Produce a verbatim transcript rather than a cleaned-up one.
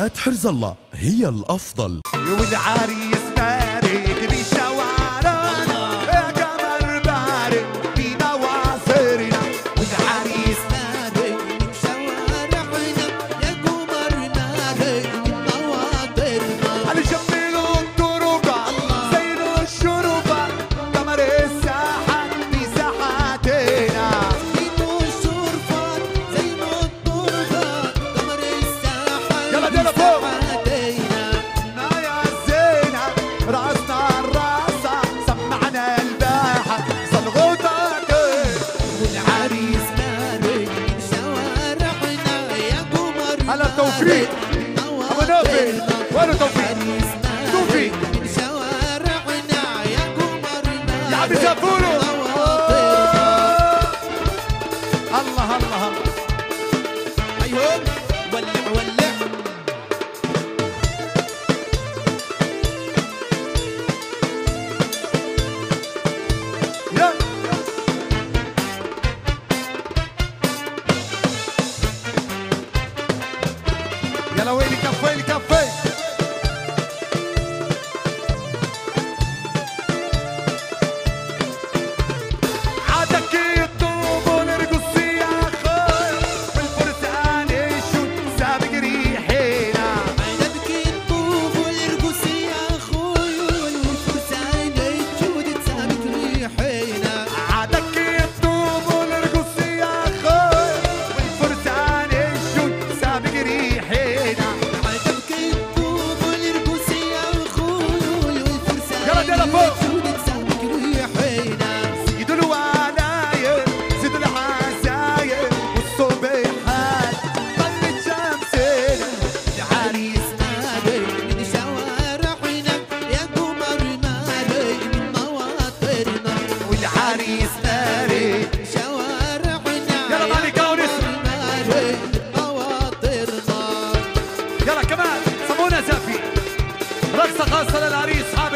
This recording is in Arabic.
قنوات حرز الله هي الأفضل. والعريس بارك بشوارعنا يا قمر بارك بنواصرنا. والعريس بارك بشوارعنا يا قمر بارك بنواصرنا. الجملوا الطرقات زينوا الشربات قمر الساحات بساحاتنا. زينوا الشرفات زينوا الطرقات قمر الساحات يلا دينا فوق. هلا توفيق ابو نوفي وين توفيق؟ توفيق شوارعنا يا قمر يا عم يسافروا. الله الله الله ايهم ولع ولع. يا يلا ويلي كفي كفي. عادك يطوب ونرقص يا اخوي بالفرسان يشوت سابق ريحينا. عادك يطوب ونرقص يا اخوي والفرسان يشوت سابق ريحينا. عادك يطوب ونرقص يا اخوي والفرسان يشوت سابق ريحينا. يلا دينا فوق. زيدوا الولاية زيدوا العزايم والصبيحات طلت شمسنا. العريس مالك من شوارعنا يا قمر مالك من مواطرنا. والعريس مالك شوارعنا يلا مالك كونس. مالك من مواطرنا. يلا كمان صابونة زافي رقصة خاصة للعريس.